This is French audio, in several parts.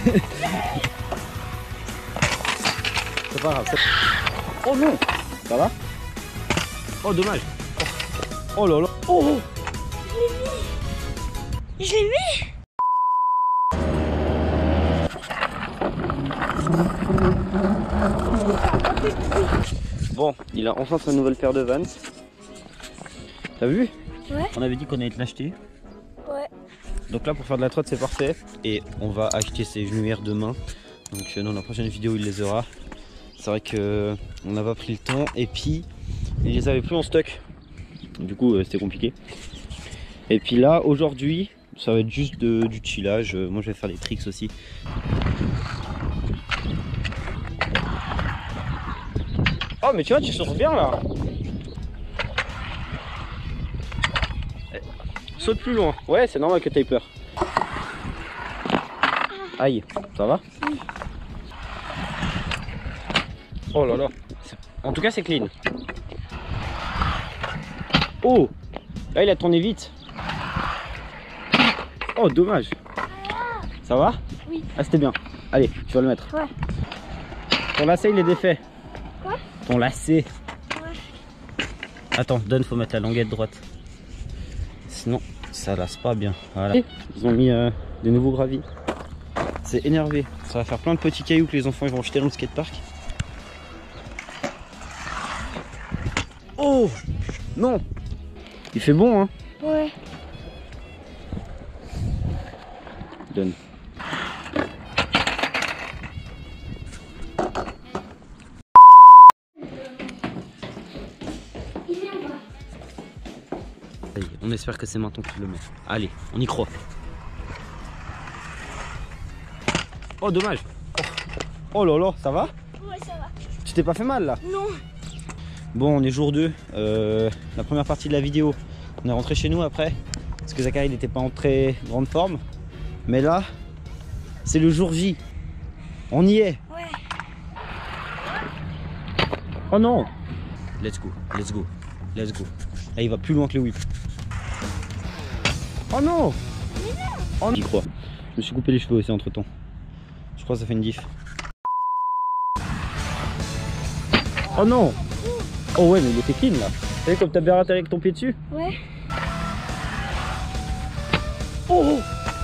C'est pas grave. Oh non. Ça va? Oh dommage. Oh là là. Oh. Je l'ai mis. Bon, il a enfin sa nouvelle paire de Vans. T'as vu? Ouais. On avait dit qu'on allait te l'acheter. Ouais. Donc là pour faire de la trotte c'est parfait. Et on va acheter ses genouillères demain. Donc dans la prochaine vidéo il les aura. C'est vrai que on n'a pas pris le temps. Et puis il les avait plus en stock. Du coup c'était compliqué. Et puis là aujourd'hui ça va être juste du chillage. Moi je vais faire des tricks aussi. Oh mais tu vois tu sautes bien là. Saute plus loin. Ouais c'est normal que t'aies peur. Aïe, ça va? Oui. Oh là là. En tout cas c'est clean. Oh. Là il a tourné vite. Oh dommage. Ça va? Oui. Ah c'était bien. Allez, tu vas le mettre. Ouais. Ton lacet il est défait. Quoi? Ton lacet. Ouais. Attends, donne, faut mettre la languette droite. Sinon ça lasse pas bien. Voilà. Ils ont mis des nouveaux graviers. C'est énervé. Ça va faire plein de petits cailloux que les enfants ils vont jeter dans le skatepark. Oh non. Il fait bon hein. Ouais. Donne. On espère que c'est maintenant qu'il le met. Allez, on y croit. Oh dommage. Oh là là, ça va? Ouais, ça va. Tu t'es pas fait mal là? Non. Bon, on est jour 2. La première partie de la vidéo, on est rentré chez nous après. Parce que Zachary n'était pas en très grande forme. Mais là, c'est le jour J. On y est. Ouais. Oh non. Let's go, let's go, let's go. Là, il va plus loin que le whip. Oh non. Oh non. J'y crois. Je me suis coupé les cheveux aussi entre temps. Je crois que ça fait une diff. Oh non. Oh ouais mais il était clean là. T'as vu comme t'as bien atterri avec ton pied dessus? Ouais. Oh.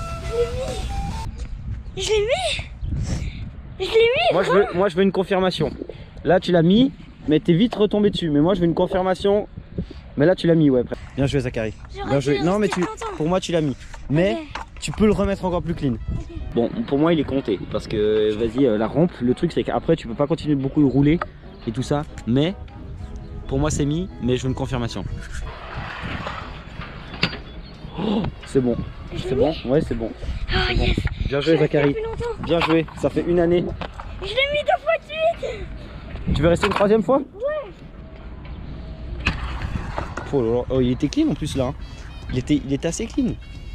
Je l'ai mis. Je l'ai mis. Moi je veux une confirmation. Là tu l'as mis, mais t'es vite retombé dessus. Mais moi je veux une confirmation. Mais là tu l'as mis ouais. Bien joué Zachary. Bien joué. Non mais pour moi tu l'as mis. Mais tu peux le remettre encore plus clean. Okay. Bon pour moi il est compté. Parce que vas-y la rampe, le truc c'est qu'après tu peux pas continuer beaucoup de rouler et tout ça. Mais pour moi c'est mis, mais je veux une confirmation. Oh, c'est bon. C'est bon? Ouais c'est bon. Oh, yes. Bon. Bien joué Zachary. Bien joué, ça fait une année. Je l'ai mis 2 fois de suite. Tu veux rester une 3e fois? Ouais. Oh, là là. Oh il était clean en plus là. Hein. Il était assez clean.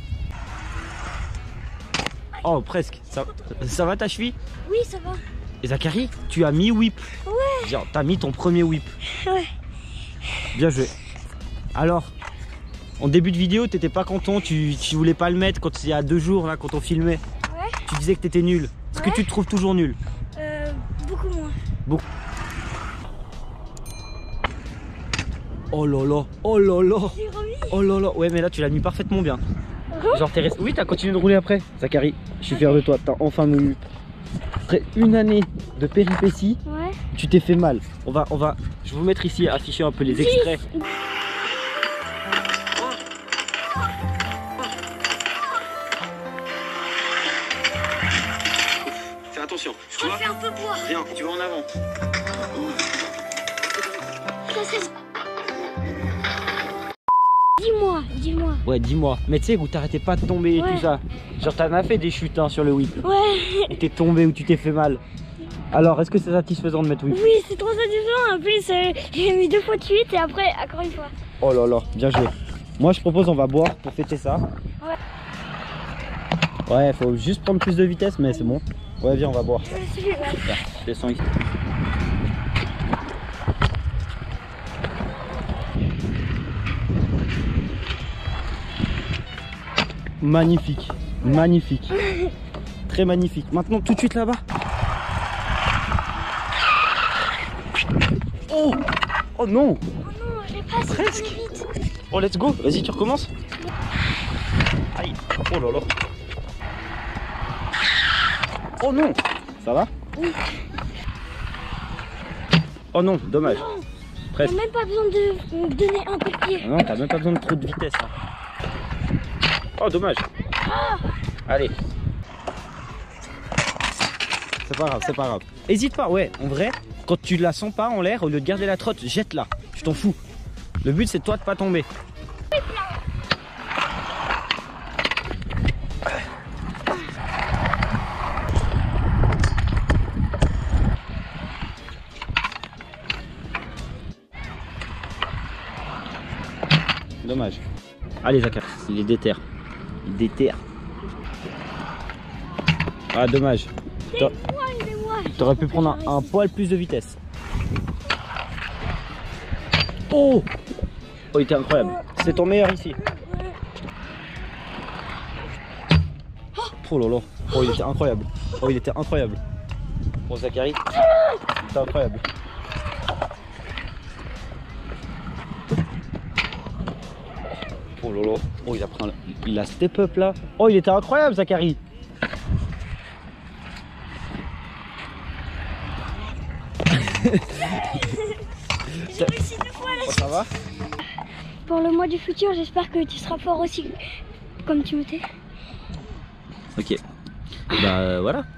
Oh presque. Ça va ta cheville? Oui ça va. Et Zachary, tu as mis whip. Ouais. Genre t'as mis ton premier whip. Ouais. Bien joué. Alors, en début de vidéo, t'étais pas content, tu voulais pas le mettre quand il y a 2 jours là, quand on filmait. Ouais. Tu disais que t'étais nul. Est-ce que tu te trouves toujours nul? Beaucoup moins. Beaucoup. Oh là là, oh là là. Oh là là, ouais mais là tu l'as mis parfaitement bien. Genre t'es resté... Oui t'as continué de rouler après. Zachary, je suis fier de toi, t'as enfin mis. Après une année de péripéties, ouais. Tu t'es fait mal. Je vais vous mettre ici, afficher un peu les extraits. Fais attention. Je vais un peu boire. Viens, tu vas en avant. Dis-moi. Ouais, dis-moi. Mais tu sais où t'arrêtais pas de tomber et tout ça. Genre t'en as fait des chutes hein, sur le whip. Ouais. Et t'es tombé ou tu t'es fait mal. Alors, est-ce que c'est satisfaisant de mettre whip? Oui, c'est trop satisfaisant. En plus, j'ai mis 2 fois de suite et après, encore une fois. Oh là là, bien joué. Moi, je propose on va boire pour fêter ça. Ouais, faut juste prendre plus de vitesse, mais c'est bon. Ouais, viens, on va boire. Je descends ici. Magnifique, magnifique. très magnifique. Maintenant, tout de suite là-bas. Oh! Oh non! Oh non, je l'ai pas assez Presque. vite. Oh, let's go! Vas-y, tu recommences. Aïe! Oh là là! Oh non! Ça va? Oui. Oh non, dommage. T'as Presque. même pas besoin de me donner un coup de pied. Non, t'as même pas besoin de trop de vitesse. Hein. Oh, dommage. Allez. C'est pas grave, c'est pas grave. Hésite pas, ouais, en vrai, quand tu la sens pas en l'air, au lieu de garder la trotte, jette-la. Je t'en fous. Le but, c'est toi de pas tomber. Dommage. Allez, Zachary, il est déter. Il déterre. Ah, dommage. T'aurais pu prendre un poil plus de vitesse. Oh! Oh, il était incroyable. C'est ton meilleur ici. Oh là là. Oh, il était incroyable. Oh, il était incroyable. Pour Zachary, c'était incroyable. Oh là là. Oh, il a pris il a step up là. Oh, il était incroyable, Zachary. J'ai réussi 2 fois là. Oh, ça va? Pour le mois du futur, j'espère que tu seras fort aussi comme tu m'étais. Ok. Bah voilà.